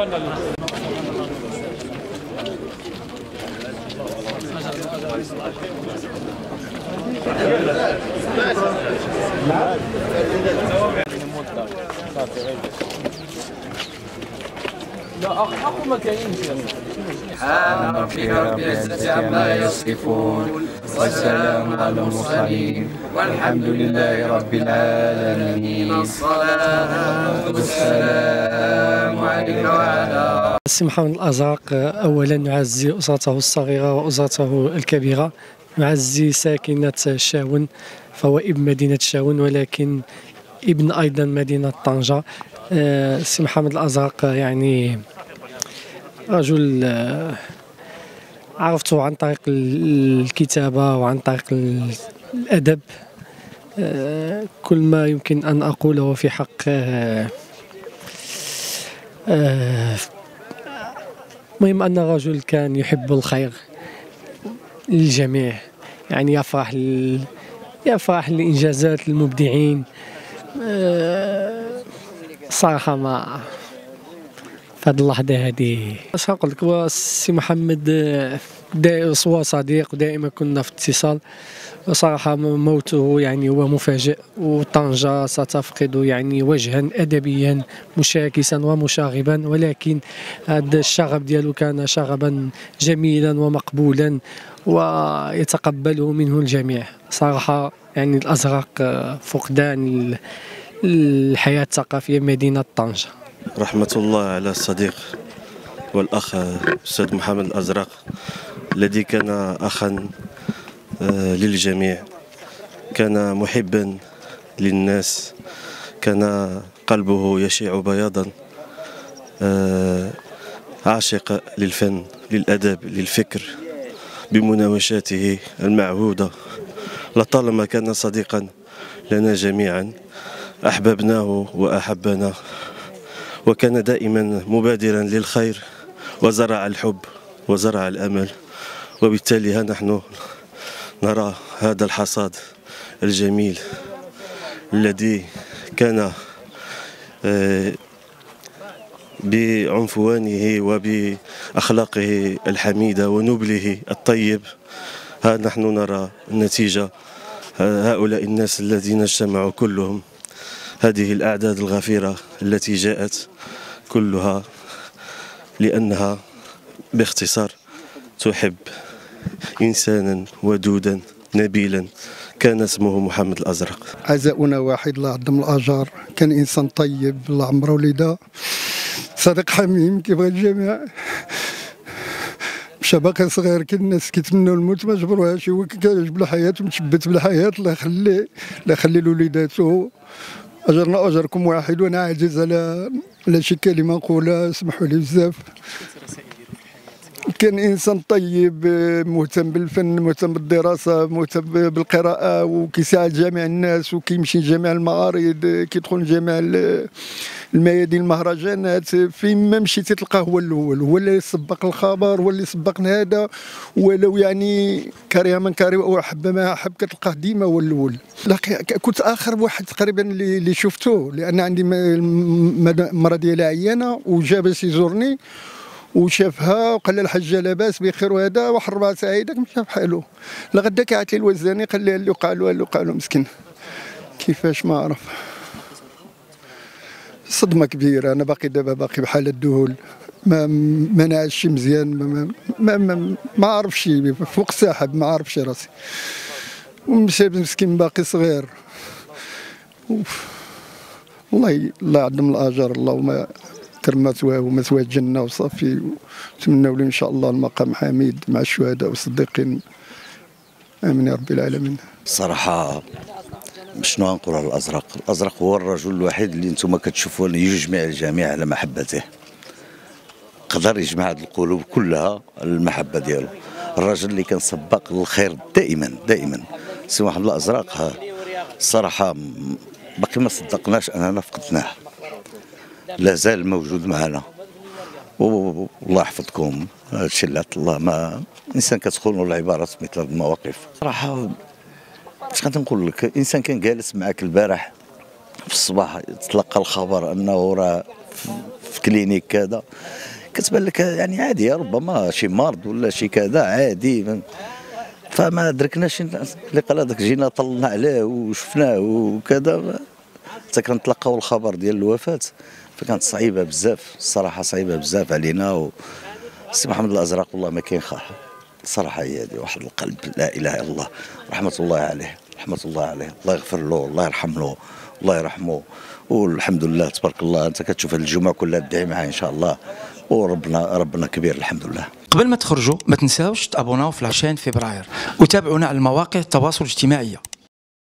سبحان ربك رب العزة عما يصفون والسلام على المرسلين والحمد لله رب العالمين. الصلاة والسلام عليك وعلى السي محمد الأزرق. أولا نعزي أسرته الصغيرة وأسرته الكبيرة، نعزي ساكنة الشاون، فهو ابن مدينة الشاون ولكن ابن أيضا مدينة طنجة. السي محمد الأزرق يعني رجل عرفته عن طريق الكتابة وعن طريق الأدب. كل ما يمكن أن أقوله في حق المهم أن الرجل كان يحب الخير للجميع، يعني يفرح لإنجازات المبدعين. صراحة ما في هذه اللحظة هذه اش نقول لك، هو السي محمد هو صديق ودائما كنا في اتصال. صراحة موته يعني هو مفاجئ، وطنجة ستفقد يعني وجها أدبيا مشاكسا ومشاغبا، ولكن هذا الشغب ديالو كان شغبا جميلا ومقبولا ويتقبله منه الجميع. صراحة يعني الأزرق فقدان الحياة الثقافية مدينة طنجة. رحمة الله على الصديق والأخ الأستاذ محمد الأزرق الذي كان أخا للجميع، كان محبا للناس، كان قلبه يشع بياضا، عاشق للفن للأدب للفكر بمناوشاته المعهودة. لطالما كان صديقا لنا جميعا، أحببناه وأحبنا، وكان دائما مبادرا للخير وزرع الحب وزرع الأمل. وبالتالي ها نحن نرى هذا الحصاد الجميل الذي كان بعنفوانه وبأخلاقه الحميدة ونبله الطيب. ها نحن نرى النتيجة، هؤلاء الناس الذين اجتمعوا كلهم، هذه الأعداد الغفيرة التي جاءت كلها لأنها باختصار تحب إنسانا ودودا نبيلا كان اسمه محمد الأزرق. عزاؤنا واحد، الله يعظم الأجر. كان إنسان طيب، الله عمره ولده، صديق حميم كيبغي الجميع. مشى باقي صغير، كان الناس كيتمنوا الموت ما جبروهاش، هو كيعجب الحياة ومتشبت بالحياة. الله يخليه، الله يخلي لوليداته. أجرنا أجركم واحد. وأنا عاجز على شي كلمة نقولها، اسمحوا لي بزاف. كان إنسان طيب، مهتم بالفن، مهتم بالدراسة، مهتم بالقراءة، وكيساعد جميع الناس، وكيمشي لجميع المعارض، كيدخل جميع الميادين المهرجانات. فين ما مشيتي تلقاه هو الأول، هو اللي سبق الخبر، هو اللي سبق هذا. ولو يعني كره من كره أو أحب ما أحب، كتلقاه ديما هو الأول. كنت آخر واحد تقريبا اللي شفته، لأن عندي مرة ديالها عيانة، وجا باش يزورني وشافها وقال لها الحاجه لاباس بخير، وهذا واحد 4 ساعات مشى بحالو. لغدا كيعيط لي الوزاني، قال لي اللي وقع له مسكين. كيفاش ما عرف، صدمه كبيره. انا باقي دابا باقي بحال الذهول، ما نعسش مزيان، ما عرفش فوق السحاب، ما عرفش راسي. ومشى مسكين باقي صغير. الله يعظم الاجر، اللهم كرم مثواه ومثواه الجنه وصافي. ونتمنوا له ان شاء الله المقام حميد مع الشهداء والصديقين، امين يا رب العالمين. الصراحه شنو نقول على الازرق؟ الازرق هو الرجل الوحيد اللي انتم كتشوفوا يجمع الجميع على محبته، قدر يجمع هذه القلوب كلها المحبه ديالو. الرجل اللي كان سباق للخير دائما دائما. سي محمد الازرق الصراحه باقي ما صدقناش اننا فقدناه، لا زال موجود معنا. والله يحفظكم. هذا الشيء اللي عطا الله، ما انسان كتخونوا العبارات مثل هذه المواقف. صراحه اش غادي نقول لك، انسان كان جالس معك البارح في الصباح، تلقى الخبر انه راه في كلينيك كذا، كتبان لك يعني عادي، ربما شي مرض ولا شي كذا عادي. فما دركناش اللي قال هذاك، جينا طلنا عليه وشفناه وكذا، حتى كنتلقاو الخبر ديال الوفاه. فكانت صعيبه بزاف الصراحه، صعيبه بزاف علينا. السي محمد الازرق والله ما كاين خاح الصراحه، هي هذه واحد القلب لا اله الا الله، رحمه الله عليه، رحمه الله عليه، الله يغفر له، الله يرحم له، الله يرحمه. والحمد لله تبارك الله، انت كتشوف هذه الجمعه كلها تدعي معاه ان شاء الله، وربنا كبير الحمد لله. قبل ما تخرجوا ما تنساوش تابوناو في العشرين فبراير وتابعونا على المواقع التواصل الاجتماعي.